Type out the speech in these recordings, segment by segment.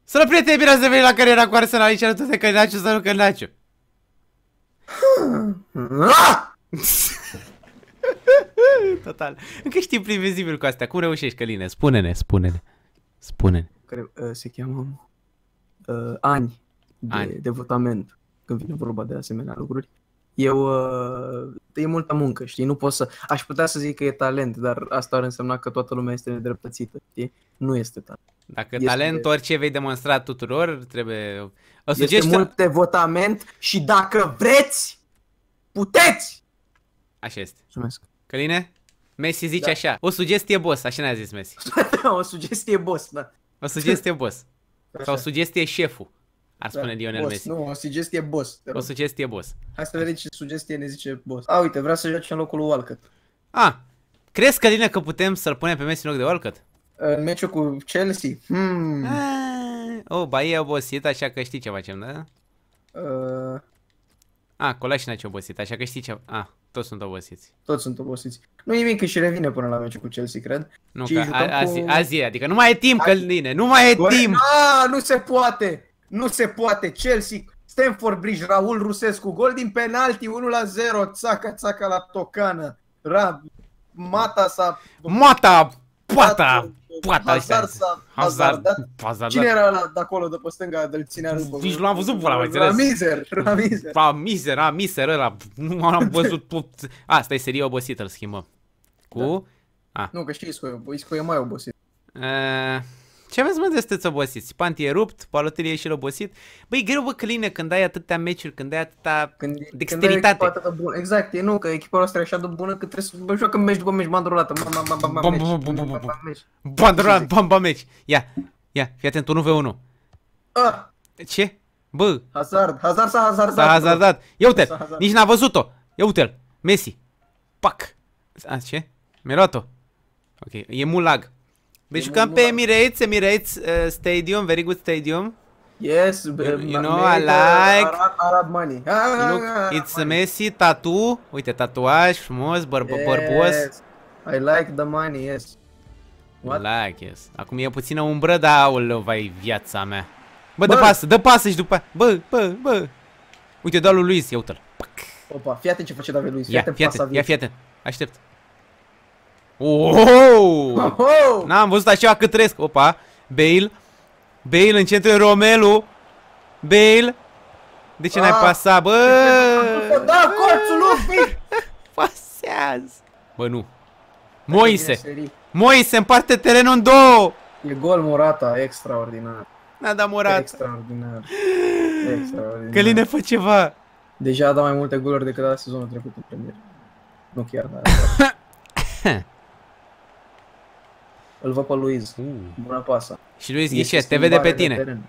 Salut, prieteni, bine ați venit la Cariera cu Arsenal, aici alături de Călinaciu, salut Călinaciu. Total. Încă știi previzibil cu astea. Cum reușești, Căline? Spune-ne, spune-ne. Spune-ne. Se cheamă ani de votament când vine vorba de asemenea lucruri. E multă muncă, știi? Nu pot să... Aș putea să zic că e talent, dar asta ar însemna că toată lumea este nedreptățită, știi? Nu este talent. Dacă este talent, orice vei demonstra tuturor, trebuie... Este mult de votament și dacă vreți, puteți! Așa este. Mulțumesc. Căline? Messi zice așa. O sugestie, boss, așa ne-a zis Messi. O sugestie, boss, da. O sugestie, boss. Așa. Sau o sugestie, șeful. Ar spune Lionel boss, Messi. Nu, o sugestie, boss. O sugestie, boss. Hai să vedem ce sugestie ne zice boss. A, uite, vrea să joace în locul lui Walcott. Crezi, Căline, că putem să-l punem pe Messi în loc de Walcott? În meciul cu Chelsea? Bahia e obosit, așa că știi ce facem, da? Colașina ce obosit, așa că știi ce... toți sunt obosiți. Toți sunt obosiți. Nu nimic, că și revine până la meciul cu Chelsea, cred. Nu, că azi e, adică nu mai e timp, Căline, nu mai e timp! Nu se poate! Nu se poate! Chelsea, Stamford Bridge, Raul Rusescu, gol din penalti, 1-0, țaca la tocană. Mata s-a... Poata! Hazard. Cine era ăla de acolo, de pe stânga, de-l ținea râpă? Nici nu l-am văzut pe ăla, mai înțeles? Miser ăla, nu am văzut tot. Asta e serie obosită, îl schimbăm. Cu? Nu, că știi, Isco e mai obosit. Ce aveți, mă, de sunteți obosiți? Panti e rupt, Balotelli e și el obosit. Băi, e greu, bă, Căline, când ai atâtea meciuri, când ai atâta dexteritate. Exact, e nu, că echipa noastră e așa de bună că trebuie să joacă meci după meci, bandrolată. Bamba meci. Ia, fii atent, 1v1. Ce? Bă. Hazard s-a hazardat. Ia uite-l, nici n-a văzut-o. Ia uite-l, Messi. Pac. Ce? Mi-a luat-o. Ok, e mult lag. Deci jucăm pe Emirates Stadium, very good stadium. Yes, you know, I like Arab money. Look, it's Messi, tattoo. Uite, tatuaj frumos, bărbos. I like the money, yes. What? Like, yes. Acum e puțină umbră, dar aoleu, vai, viața mea. Bă, dă pasă și după. Bă. Uite, dau lui Luis, ia uite-l. Opa, fii atent ce face David Luiz. Fii atent. Aștept. N-am văzut așa cât trăiesc. Opa, Bale în centru, Romelu. Bale. De ce n-ai pasat, bă? Da, colțul lui. Pasează. Bă, nu. Moise împarte terenul în două. E gol Morata, extraordinar. N-a dat Morata. Extraordinar. Căline, fă ceva. Deja a dat mai multe goluri decât la sezonul trecut în Premier. Nu chiar, dar... Îl văd pe Luiz. Bună pasă. Și Luiz Ghișet, te vede pe tine.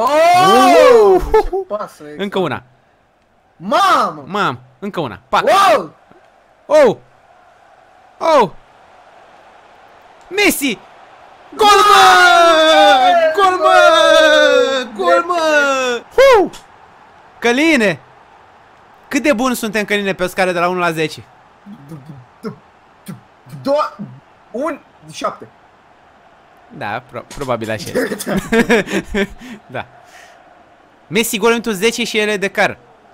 Încă una. Mamă, încă una. Pac. Messi! Gol, mă! Căline! Cât de buni suntem, Căline, pe o scară de la 1 la 10? 7. Da, probabil așa. Da. Messi gol în 10 și ele de car.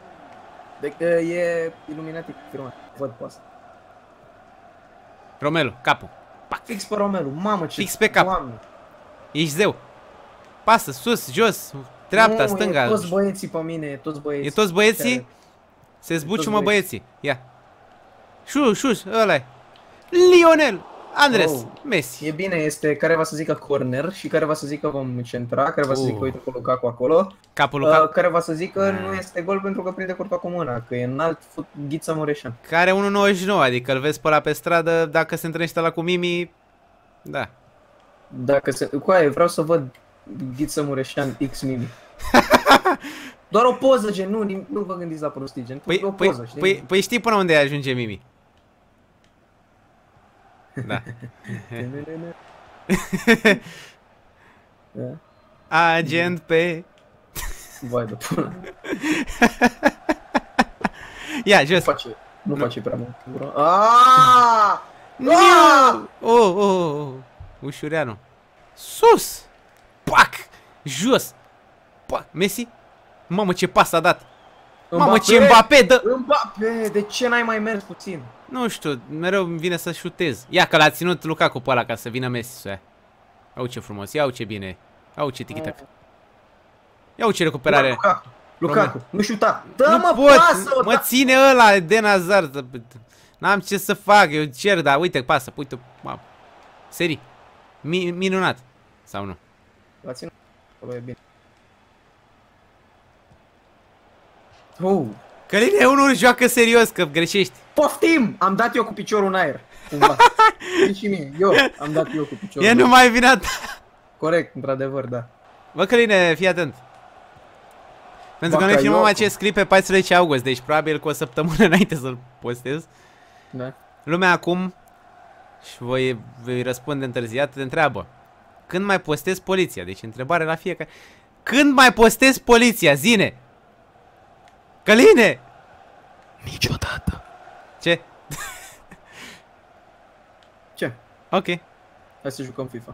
E iluminatic, firmat. Văd pe asta. Romelu, capul. Pac. Fix pe Romelu, mamă ce... Fix pe cap. Doamne. Ești zeu. Pasă, sus, jos, dreapta, stânga. E toți băieții pe mine, e toți băieții. E toți băieții? Se zbuciumă băieții. Ia. Șuș, ăla-i. Lionel Andres Messi. E bine, este care va să zică corner și care va să zică vom centra, care va să zică uite cu Lukaku acolo. Capul Lukaku. Care va să zică nu este gol pentru că prinde curva cu mâna, că e înalt Ghiță Mureșan. Care 1,99, adică îl vezi pe ăla pe stradă, dacă se întâlnește ăla cu Mimi, da. Dacă se... Coaie, vreau să văd Ghiță Mureșan X Mimi. Doar o poză, gen, nu vă gândiți la prostii, gen, o poză, știi? Păi știi până unde ajunge Mimi. Da. Agent pe... Vai de până. Ia, jos. Nu face prea mult. Ușureanu. Sus! Pac! Jos. Messi? Mamă, ce pas a dat. Mamă, ce Mbappé dă. Mbappé, de ce n-ai mai mers puțin? Nu știu, mereu îmi vine să șutez. Ia că l-a ținut Lukaku pe ăla ca să vină Messi să ia. Au ce frumos, iau ce bine. Au ce tiki-tac. Iau ce recuperare. Lukaku, nu șuta. Dă-mă pasă! Mă ține ăla de Hazard. N-am ce să fac, eu cer, dar uite, pasă, uite. Serii. Minunat. Sau nu? L-a ținut. E bine. Căline, unul joacă serios, că greșești. Poftim! Am dat eu cu piciorul în aer. Și mie, eu am dat eu cu piciorul. E numai vina ta. Corect, într-adevăr, da. Bă, Căline, fii atent. Pentru că noi filmăm acest clip pe 14 august, deci probabil cu o săptămână înainte să-l postez. Da. Lumea acum, și voi răspunde întârziat, te întreabă: când mai postez poliția? Deci întrebare la fiecare. Când mai postez poliția? Zine! Căline! Niciodată. Ce? Ce? Ok. Hai să jucăm FIFA.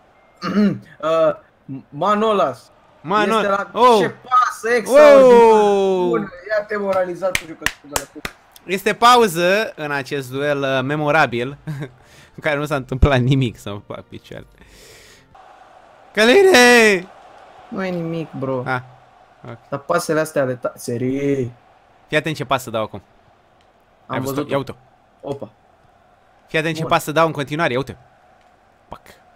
Manolas. Manolas. Ce pasă extraordinar. Ia-te moralizat cu jucătorul de la Este pauză în acest duel memorabil, în care nu s-a întâmplat nimic să-mi fac picioare. Căline! Nu e nimic, bro. Okay. Dar pasele astea de serii. Fii atent ce pas să dau acum. Am văzut. Ia uite. Opa. Fii atent ce pas să dau în continuare, ia uite. Pac.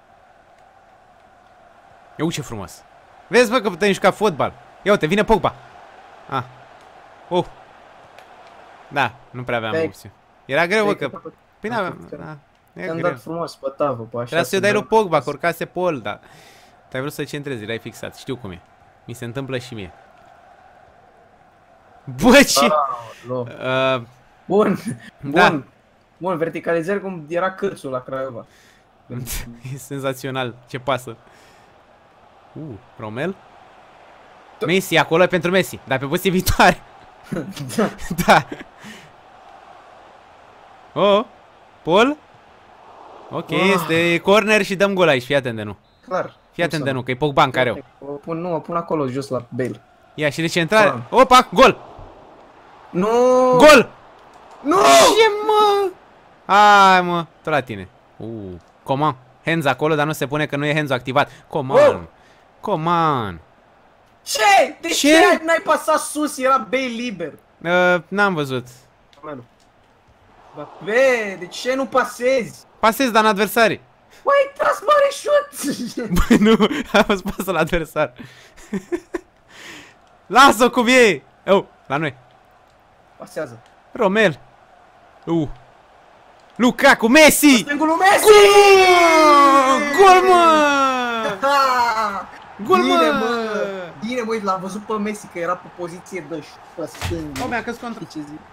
Ia uite ce frumos. Vezi, bă, că putem juca fotbal. Ia uite, vine Pogba. Da, nu prea aveam opțiune. Era greu, bă, că... Păi n-aveam... Te-am dat frumos pe tavă, pe așa. Trebuia să-i dai lui Pogba, că urcase Pol, dar... Tu ai vrut să centrezi, erai fixat, știu cum e. Mi se întâmplă și mie. Bă, ce... Bun, da. Bun, verticalizări cum era Cârțul la Craiova. E senzațional, ce pasă. Romel? Messi, acolo e pentru Messi, dar pe poziție viitoare. Da. Pol? Ok, este corner și dăm gol aici, fii atent de nu. Clar. Fii atent de nu, că e Pogba în careu. O pun acolo jos la Bale. Ia și de centrare. Opa, gol! Nu! Gol! Nu! Ce, mă? Hai, mă, tot la tine. Coman. Hands acolo, dar nu se pune că nu e hands activat. Coman. Coman. Ce? De ce n-ai pasat sus? Era Bale liber. N-am văzut. Bă, de ce nu pasezi? Pasezi, dar în adversarii. Băi, ai tras mare șut! Băi, nu, am fost pasă la adversar. Lasă-o cum e! La noi. Pasează. Romel. Lukaku, Messi! Stângul lui Messi! Gol, mă! Gol, mă! Bine, mă, l-am văzut pe Messi că era pe poziție de pe stângul. Mi-a căzut contra. Ce zic?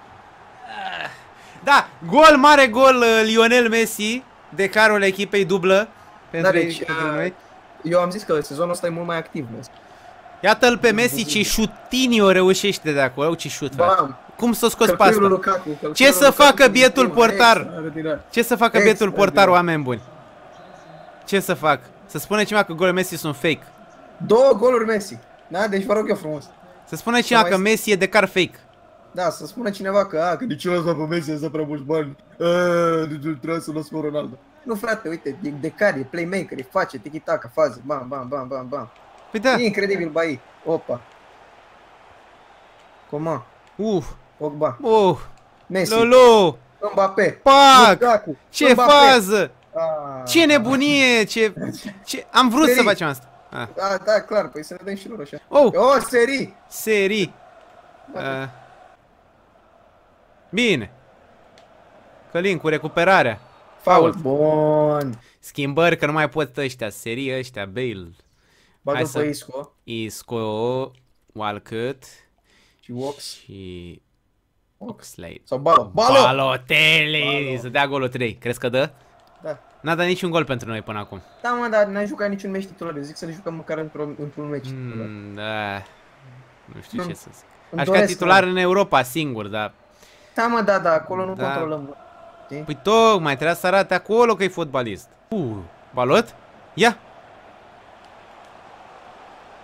Da, gol, mare gol, Lionel Messi, decarul echipei dublă pentru noi. Eu am zis că sezonul ăsta e mult mai activ, Messi. Iată-l pe Messi, ce șutinio reușește de acolo, ce șut, frate. Cum să scoți pe asta? Ce să facă bietul portar? Ce să facă bietul portar, oameni buni? Ce să fac? Să spune cineva că golul Messi sunt fake. 2 goluri Messi. Da, deci vă rog eu frumos. Să spune cineva că Messi e de car fake. Da, să spună cineva că de ce l-a pe Messi, să prea mulți bani. Trebuie să lăs pe Ronaldo. Nu, frate, uite, e de care, e playmaker, e face, tiki-taka, faze, bam, bam, bam, bam, bam. Păi da. E incredibil, bai. Opa. Coman. Pogba. Messi. Lolo. Mbappé. Pac. Ce fază. Ce nebunie, ce... Am vrut să facem asta. Da, clar, păi să ne dăm și lor așa. Serii. Serii. Bine. Călin cu recuperarea. Fault. Bun. Schimbări, că nu mai pot ăștia. Serii ăștia, Bale. Bagă pe Isco. Isco, Walcott și Ox. Și Oxlade. Sau Balotelli. Să dea golul 3. Crezi că dă? Da. N-a dat niciun gol pentru noi până acum. Da, mă, dar n-ai jucat niciun meci titular. Eu zic să ne jucăm măcar într-un meci titular. Da. Nu știu ce să zic. Aș ca titular în Europa singur, dar... Da, mă, da, acolo nu controlăm. Păi tocmai, trebuia să arate acolo că e fotbalist. Balot? Ia!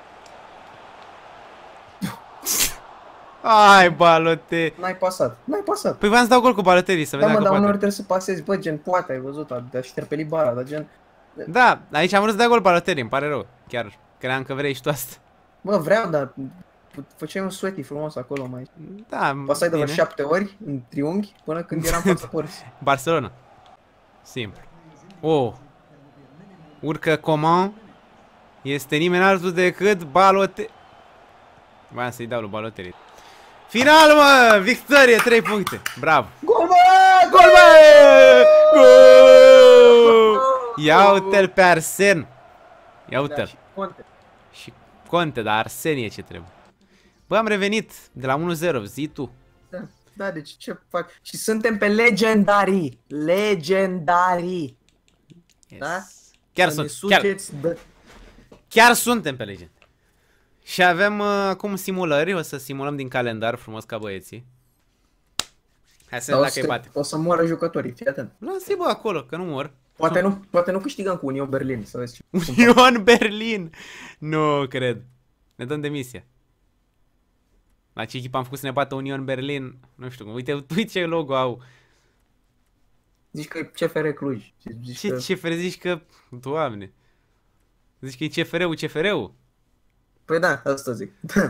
Ai, Balotelli. N-ai pasat, n-ai pasat. Păi v-am să dau gol cu Balotelli, să Da, vedem mă, dacă dar uneori poate. trebuie să pasezi, bă, gen, poate, ai văzut, a șterpelit bara, dar gen... Da, aici am vrut să dau gol Balotelli, îmi pare rău. Chiar cream că vrei și tu asta. Bă, vreau, dar făceai un sweaty frumos acolo mai. Da, Pasai de vreo bine. 7 ori în triunghi până când eram față părți. Barcelona. Simplu. Oh. Urcă Coman. Este nimeni altul decât Balotelli. Voiam să-i dau lui Balotelli. Final, mă! Victorie, 3 puncte. Bravo. Gol, bă! Gol, bă! Gol! Ia uite-l pe Arsen. Ia uite-l. și Conte. Și Conte, dar Arsen e ce trebuie. Bă, am revenit de la 1-0, zi tu. Da, deci ce fac? Și suntem pe legendarii. Legendarii. Yes. Da? Chiar Să ne sunt. sugeți de... Chiar suntem pe legend. Și avem acum simulări, o să simulăm din calendar frumos ca băieții. Hai să vedem dacă îi bate. O să moară jucătorii, fii atent. Lasă-i bă acolo, că nu mor. Poate nu câștigăm cu Union Berlin, să vezi ce... Union Berlin! Nu cred. Ne dăm demisia. La ce echipă am făcut să ne bată Union Berlin? Nu știu, uite ce logo au. Zici că e CFR Cluj. Ce CFR zici că... Doamne. Zici că e CFR-ul, CFR-ul? Păi da, asta zic.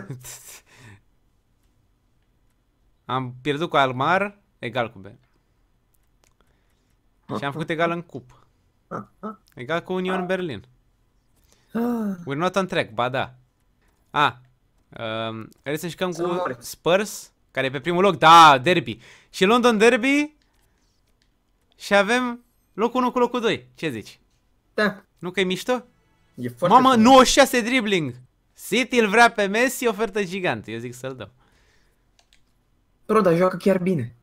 Am pierdut cu Almar, egal cu B. Și am făcut egal în cupă. Egal cu Union Berlin. We're not on track, ba da. Vrei să jucăm cu Spurs, care e pe primul loc? Da, derby. Și London Derby. Și avem locul 1 cu locul 2. Ce zici? Da. Nu că e mișto? E foarte Mamă, frumos. 96 dribbling. City îl vrea pe Messi, ofertă gigantă. Eu zic să-l dau. Bro, dar joacă chiar bine.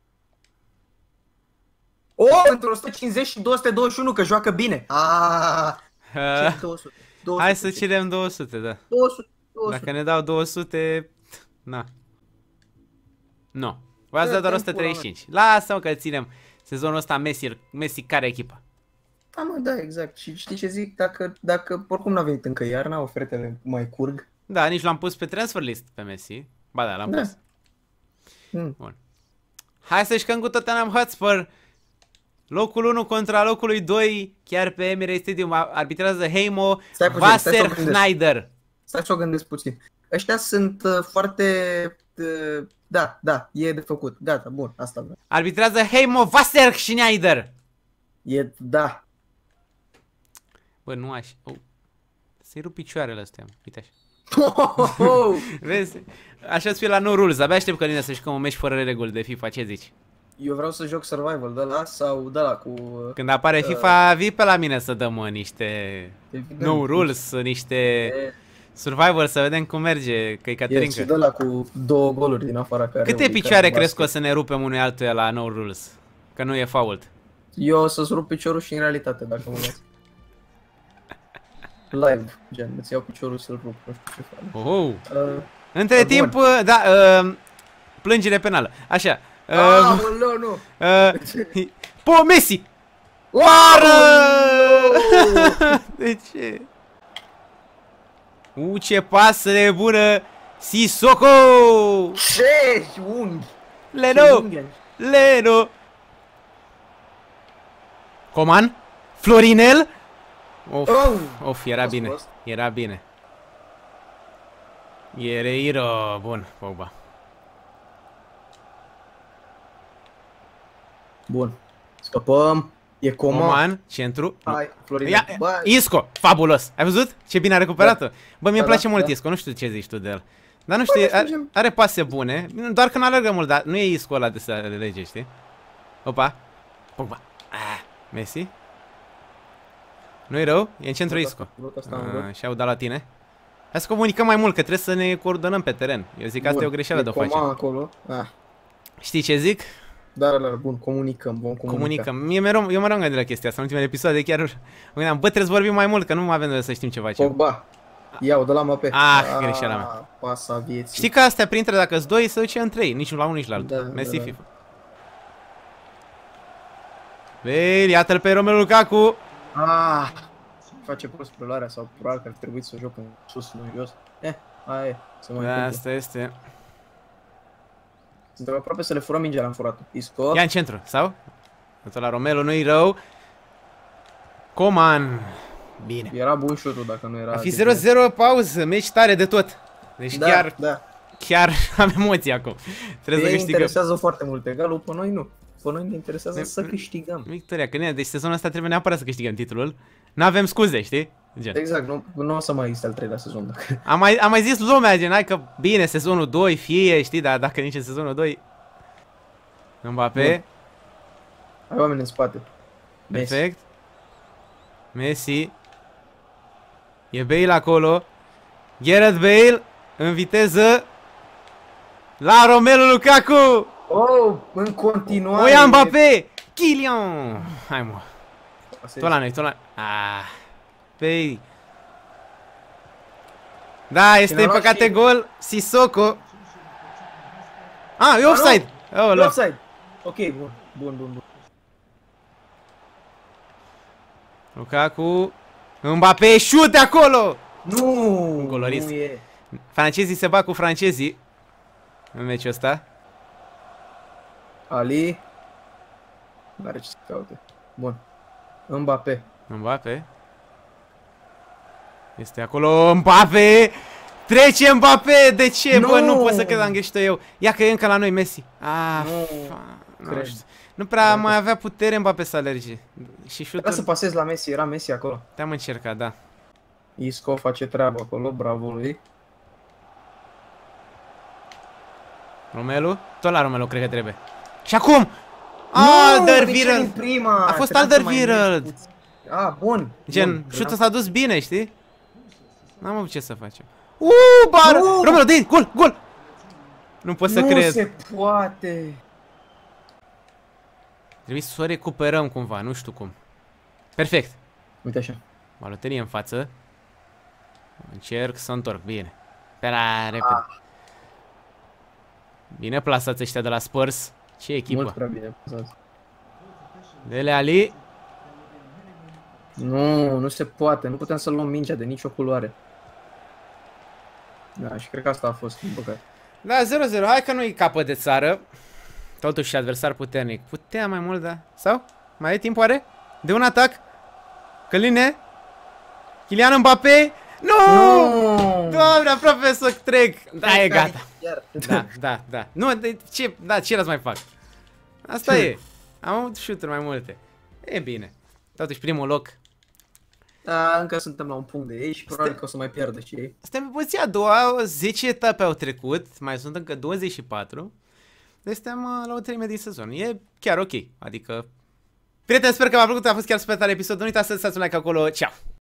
Pentru 150 și 221 că joacă bine. Ce 200? Hai să cerem 200, da. 200. Dacă ne dau 200, na. Nu. V-ați dat doar 135. Lasă-mă că ținem sezonul ăsta Messi care echipa. Da, mă, da, exact. Și știi ce zic? Dacă oricum n-a venit încă iarna, ofertele mai curg. Da, nici l-am pus pe transfer list pe Messi. Ba da, l-am pus. Bun. Hai să jucăm cu Tottenham Hotspur. Locul 1 contra locului 2, chiar pe Emirates Stadium, arbitrează Heimo Wasserschneider. Stai să o gândesc puțin. Ăștia sunt foarte... Da, e de făcut. Gata, bun, asta vreau. Arbitrează Heimo Wasserschneider. Da. Bă, nu așa. Să-i rup picioarele astea, uite așa. Vezi? Așa-ți fie la No Rules, abia aștept Căline să jucăm un meci fără reguli de FIFA, ce zici? Eu vreau să joc survival de la sau de la cu... Când apare FIFA, vii pe la mine să dăm niște No Rules, niște survival, să vedem cum merge, că-i Caterinca. Și de la cu 2 goluri din afara care... Câte picioare crezi că o să ne rupem unui altuia la No Rules? Că nu e fault. Eu o să-ți rup piciorul și în realitate, dacă mă dați. Live, gen, îți iau piciorul să-l rup, nu știu ce fac. Între timp, da, plângere penală. Așa. Nu. Po, Messi! Oară! De ce? Ce pasă bună! Sissoko! Ce unghi! Leno! Coman? Florinel? Of, era bine. Era bine. Guerreiro, bun, Pogba. Bun. Scăpăm. E Coman, centru. Hai, Florinel. Isco, fabulos. Ai văzut ce bine a recuperat-o? Bă, mie îmi place mult Isco, nu știu ce zici tu de el. Dar nu știu, are pase bune, doar că nu alergă mult, dar nu e Isco ăla de să lege, știi? Opa. Pogba. Messi. Nu-i rău? E în centru Isco. Și au dat la tine. Hai să comunicăm mai mult, că trebuie să ne coordonăm pe teren. Eu zic că asta e o greșeală de o face. Acolo. Știi ce zic? Da, bun, comunicăm, vom comunica. Eu mereu am gândit la chestia asta, în ultimele episoade chiar gândeam, bă, trebuie să vorbim mai mult, că nu avem de să știm ce facem. Pogba. Iau de la Mbappé. Greșeala mea. Pasa vieții. Știi că astea printre, dacă-s doi, se duce în 3, nici la unul, nici la altul. Messi FIFA. Bine, iată-l pe Romelu Lukaku. Face prost preluarea sau probabil că ar trebui să joc în sus, nu în jos. Aia e, să mă întâmplă. Asta este. Suntem aproape să le furăm mingea, l-am furat. Isco. Ia în centru, sau? Tot la Romelu, nu-i rău. Coman. Bine. Era bun șutul dacă nu era... A fi 0-0 pauză, meci tare de tot. Deci chiar am emoții acum. Trebuie să câștigăm. Interesează foarte mult egalul, pe noi nu. Pe noi ne interesează să câștigăm. Victoria, că deci sezonul ăsta trebuie neapărat să câștigăm titlul. N-avem scuze, știi? Gen. Exact, nu o să mai existe al 3-lea sezon. Dacă... Am mai zis lumea, gen, hai că bine, sezonul 2 fie, știi, dar dacă nici în sezonul 2... Mbappé. Ai oameni în spate. Perfect. Messi. E Bale acolo. Gareth Bale în viteză. La Romelu Lukaku. Oh, în continuare. O ia Mbappé. Kylian. Hai mă. Tot la noi, tot la... Păi... Da, este în păcate gol. Sissoko. E offside. E offside. Ok, bun. Lukaku. Mbappé, șute acolo! Nu! Colorist. Nu e. Francezii se bat cu francezii în meciul ăsta. Ali. N-are ce să caute. Bun. Mbappé. Este acolo Mbappé! Trece Mbappé! De ce? Bă, nu pot să cred, am greșit eu. Ia că e încă la noi Messi. Nu prea mai avea putere Mbappé să alerge. Și Trebuia să pasezi la Messi, era Messi acolo. Te-am încercat, da. Isco face treaba acolo, bravo lui. Romelu? Tot la Romelu cred că trebuie. Și acum! Alderweireld! A fost Alderweireld! Bun. Gen, șutul s-a dus bine, știi? N-am avut ce să facem. Bară! Romelu, dă-i! Gol! Nu pot să cred. Nu se poate. Trebuie să o recuperăm cumva, nu știu cum. Perfect. Uite așa. Baloterie în față. Încerc să întorc, bine. Pe la repede. Bine plasați ăștia de la Spurs. Ce echipă. Mult prea bine plasați. Dele Ali. Nu se poate. Nu putem să luăm mingea de nicio culoare. Da, și cred că asta a fost, din păcate. Da, 0-0. Hai că nu-i capăt de țară. Totuși adversar puternic. Putea mai mult, da? Sau? Mai e timp oare? De un atac? Căline? Kylian Mbappé? Nu! Doamne, aproape să trec. Da, e gata. Da. Nu, ce răți mai fac? Asta e. Am avut shoot-uri mai multe. E bine. Totuși primul loc. Da, încă suntem la un punct de ei și probabil că o să mai pierdă și ei. Suntem pe poziția a doua, 10 etape au trecut, mai sunt încă 24. Deci suntem la o treime din sezon. E chiar ok. Adică... Prieteni, sper că v-a plăcut, a fost chiar super tare episodul. Nu uitați să dați un like acolo. Ceau!